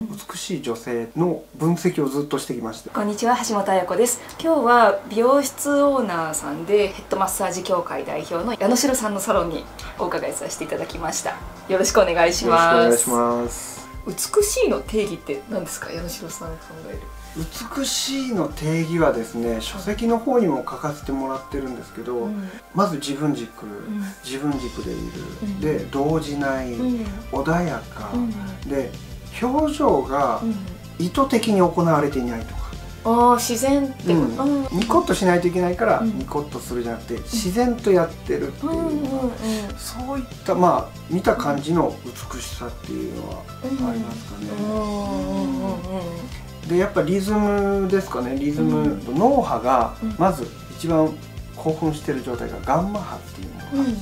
美しい女性の分析をずっとしてきました。 こんにちは、橋本彩子です。今日は美容室オーナーさんでヘッドマッサージ協会代表の矢野代さんのサロンにお伺いさせていただきました。よろしくお願いします。 よろしくお願いします。 美しいの定義って何ですか、矢野代さんが考える美しいの定義はですね、書籍の方にも書かせてもらってるんですけど、まず自分軸でいる、で動じない、穏やか、で表情が意図的に行われていないとか、 自然ってニコッとしないといけないからニコッとするじゃなくて、自然とやってるっていう、そういった見た感じの美しさっていうのはありますかね。でやっぱリズムですかね。リズム、脳波がまず一番興奮してる状態がガンマ波っていうのがあって、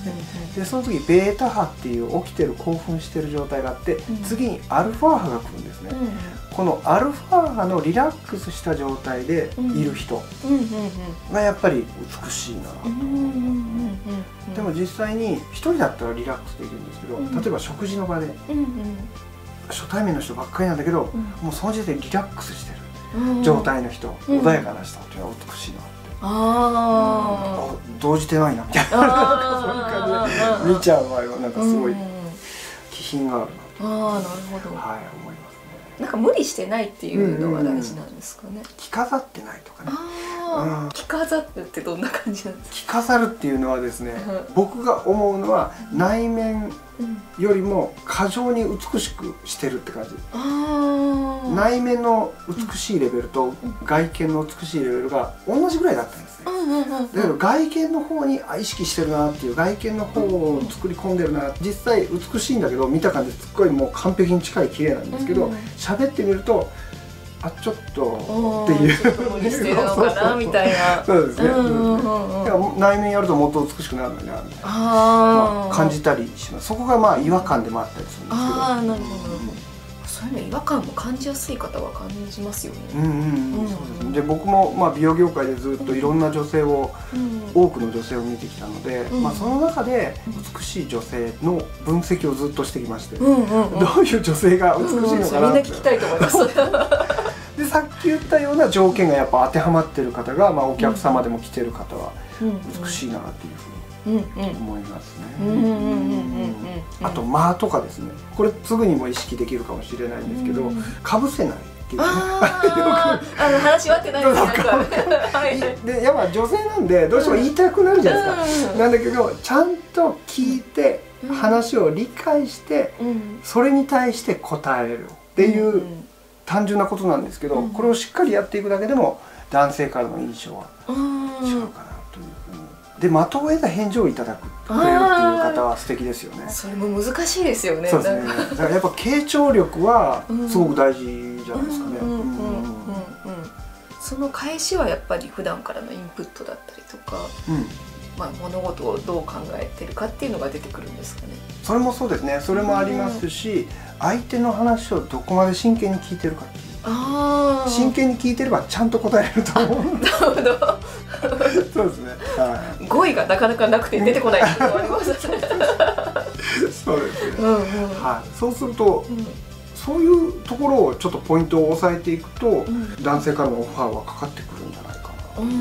でその次ベータ波っていう起きてる興奮してる状態があって、次にアルファ波が来るんですね。このアルファ波のリラックスした状態でいる人がやっぱり美しいなと。でも実際に一人だったらリラックスできるんですけど、例えば食事の場で初対面の人ばっかりなんだけど、もうその時点でリラックスしてる状態の人、穏やかな人っていうのは美しいなって。動じてないなみたいな、そういう感じで見ちゃう場合はなんかすごい気品があるな。 なるほど。 はい、思いますね。 なんか無理してないっていうのが大事なんですかね。 着飾ってないとかね。 着飾るってどんな感じなんですか。 着飾るっていうのはですね、僕が思うのは内面よりも過剰に美しくしてるって感じ。内面の美しいレベルと外見の美しいレベルが同じぐらいだったんですね。だけど外見の方に意識してるなっていう、外見の方を作り込んでるな、実際美しいんだけど見た感じすっごいもう完璧に近い綺麗なんですけど、喋ってみるとちょっとっていう無理してるのかなみたいな。 そうですね。内面やるともっと美しくなるのになみたいな感じたりします。そこが違和感でもあったりするんですけど。 なるほど。そういうの違和感も感じやすい方は感じますよね。 で僕も美容業界でずっといろんな女性を、多くの女性を見てきたので、その中で美しい女性の分析をずっとしてきまして、どういう女性が美しいのかなって、 みんな聞きたいと思います。 でさっき言ったような条件がやっぱ当てはまってる方が、お客様でも来てる方は美しいなっていうふうに思いますね。あと間とかですね、これすぐにも意識できるかもしれないんですけど、かぶせないっていうね。 話し合ってないですね。 でやっぱ女性なんでどうしても言いたくなるじゃないですか。なんだけどちゃんと聞いて話を理解してそれに対して答えるっていう単純なことなんですけど、これをしっかりやっていくだけでも男性からの印象は違うかなというふうに。で的を得た返事をいただくくれるっていう方は素敵ですよね。 それも難しいですよね。 そうですね。だからやっぱ傾聴力はすごく大事じゃないですかね。 その返しはやっぱり普段からのインプットだったりとか、物事をどう考えてるかっていうのが出てくるんですかね。 それもそうですね。それもありますし、相手の話をどこまで真剣に聞いてるかっていう。真剣に聞いてればちゃんと答えれると思う。 なるほど。 そうですね。 語彙がなかなかなくて出てこないっていうのがありますね。 そうですね。はい。そうすると、そういうところをちょっとポイントを押さえていくと、男性からのオファーはかかってくるんじゃないかなと思い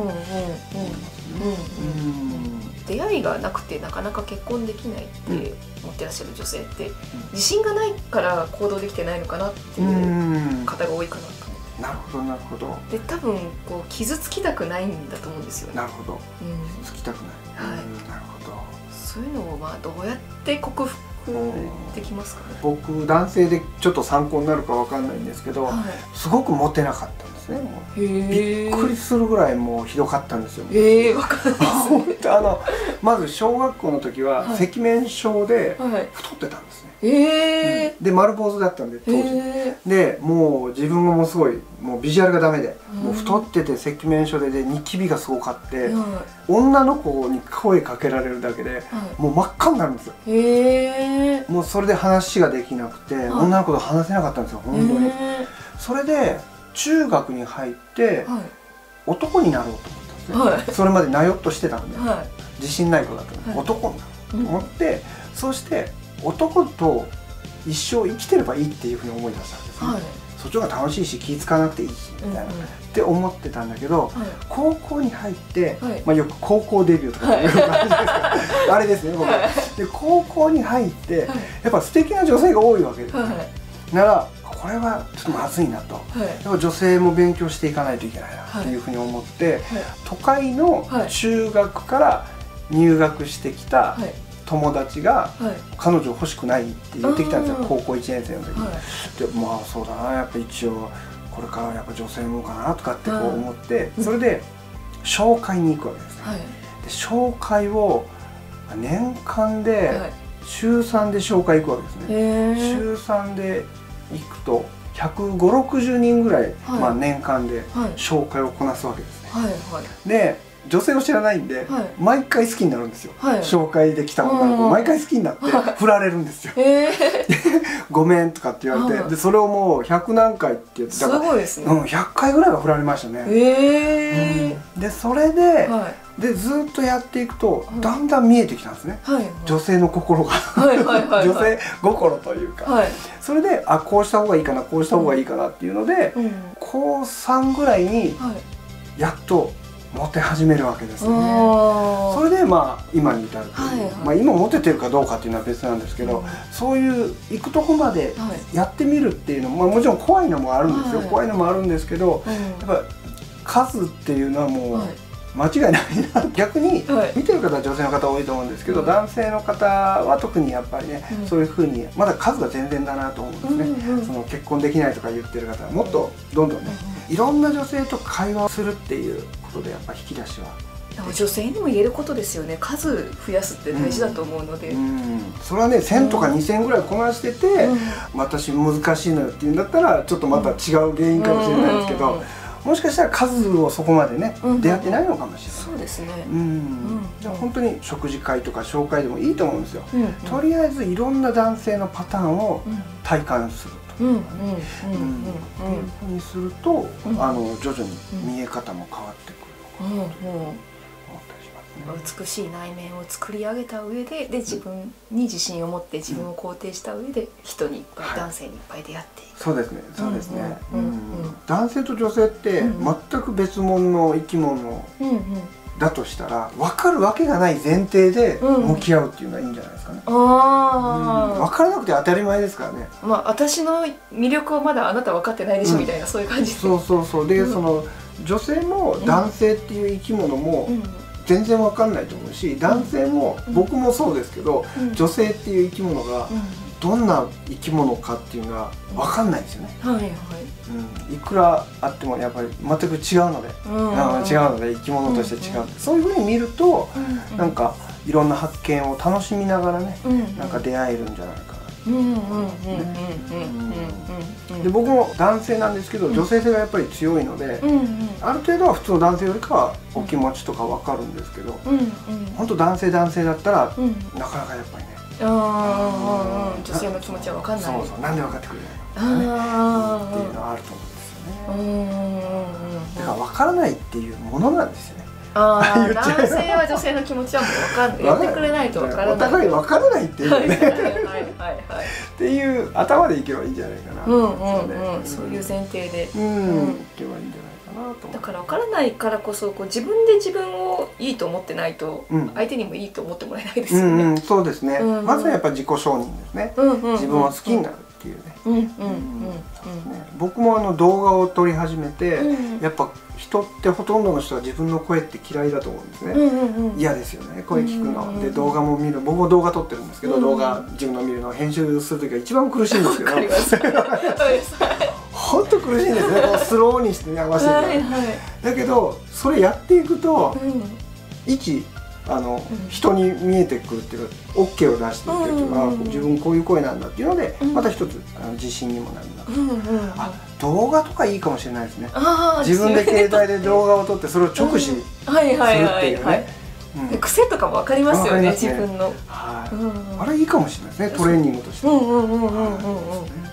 ますね。 出会いがなくてなかなか結婚できないって思ってらっしゃる女性って自信がないから行動できてないのかなっていう方が多いかなと思って。 なるほどなるほど。 で多分傷つきたくないんだと思うんですよね。 なるほど。傷つきたくない。なるほど。 そういうのをどうやって克服できますかね。 僕男性でちょっと参考になるかわかんないんですけど、すごくモテなかったんですね。びっくりするぐらいもうひどかったんですよ。 わかんないですね。 まず小学校の時は赤面症で太ってたんですね。で丸坊主だったんで当時で、もう自分もすごいもうビジュアルがダメで、もう太ってて赤面症でニキビがすごかって、女の子に声かけられるだけでもう真っ赤になるんですよ。もうそれで話ができなくて、女の子と話せなかったんですよ、本当に。それで中学に入って男になろうと思ったんですね。それまでなよっとしてたんで自信ない子だったので、男になろうと思って、そして男と一生生きてればいいっていうふうに思い出したんです。 ですね。そっちの方が楽しいし気使わなくていいしみたいなって思ってたんだけど、高校に入って、まあよく高校デビューとかって言う感じですかあれですね僕。で高校に入ってやっぱ素敵な女性が多いわけです。ならこれはちょっとまずいなと、やっぱ女性も勉強していかないといけないなっていうふうに思って、都会の中学から入学してきた友達が彼女欲しくないって言ってきたんですよ、高校1年生の時に。でまあそうだな、やっぱ一応これからやっぱ女性もかなとかってこう思って、それで紹介に行くわけですね。で紹介を年間で週3で紹介行くわけですね。週3で行くと150、60人ぐらい、まあ年間で紹介をこなすわけですね。で女性を知らないんで、毎回好きになるんですよ。紹介できた女の子毎回好きになって振られるんですよ。ごめんとかって言われて、でそれをもう100何回って言って、だから100回ぐらいは振られましたね。でそれでずっとやっていくとだんだん見えてきたんですね、女性の心が。女性心というか、それでこうした方がいいかな、こうした方がいいかなっていうので、高3ぐらいにやっとモテ始めるわけですね。それでまあ今に至るという、まあ今モテてるかどうかっていうのは別なんですけど、そういう行くとこまでやってみるっていうのも、もちろん怖いのもあるんですよ。怖いのもあるんですけど、やっぱ数っていうのはもう間違いないな。逆に見てる方は女性の方多いと思うんですけど、男性の方は特にやっぱりね、そういうふうにまだ数が全然だなと思うんですね。その結婚できないとか言ってる方はもっとどんどんね、いろんな女性と会話をするっていうことでやっぱ引き出しは。 女性にも言えることですよね。数増やすって大事だと思うので、 それはね1000とか2000ぐらいこなしてて、私難しいのよっていうんだったらちょっとまた違う原因かもしれないですけど、もしかしたら数をそこまでね出会ってないのかもしれない。 そうですね。 じゃあ本当に食事会とか紹介でもいいと思うんですよ。とりあえずいろんな男性のパターンを体感するというふうにすると、徐々に見え方も変わってくるのかなと思ったりしますね。 美しい内面を作り上げた上で、自分に自信を持って自分を肯定した上で人にいっぱい、男性にいっぱい出会っていく。 そうですね、そうですね。男性と女性って全く別物の生き物だとしたら、分かるわけがない前提で向き合うっていうのはいいんじゃないですかね。分からなくて当たり前ですからね。 まあ私の魅力をまだあなた分かってないでしょみたいな、そういう感じで。 そうそうそう。でその女性も男性っていう生き物も全然分かんないと思うし、男性も僕もそうですけど、女性っていう生き物がどんな生き物かっていうのが分かんないですよね。いくらあってもやっぱり全く違うので、生き物として違う。そういうふうに見るとなんかいろんな発見を楽しみながらね、なんか出会えるんじゃないかな。で僕も男性なんですけど、女性性がやっぱり強いので、ある程度は普通の男性よりかはお気持ちとか分かるんですけど、本当男性だったらなかなかやっぱりね、 女性の気持ちは分かんない。 そうそう、なんで分かってくれないのかねっていうのはあると思うんですよね。だから分からないっていうものなんですよね。 男性は女性の気持ちはもう分かんない、言ってくれないと分からない、 お互い分からないっていうねっていう頭でいけばいいんじゃないかな。 そういう前提でいけばいいんじゃないかなと。 だから分からないからこそ、自分で自分をいいと思ってないと相手にもいいと思ってもらえないですよね。 そうですね。まずはやっぱ自己承認ですね。自分を好きになるっていうね。僕も動画を撮り始めて、やっぱ人ってほとんどの人は自分の声って嫌いだと思うんですね。嫌ですよね、声聞くの。で動画も見る、僕も動画撮ってるんですけど、動画自分の見るのを編集する時が一番苦しいんですけど、本当苦しいんですね。スローにして流してだけどそれやっていくと一人に見えてくるっていうか OK を出していくっていうか、自分こういう声なんだっていうのでまた一つ自信にもなるな。動画とかいいかもしれないですね。自分で携帯で動画を撮ってそれを直視するっていうね。 癖とかも分かりますよね、自分の。 あれいいかもしれないですね、トレーニングとして。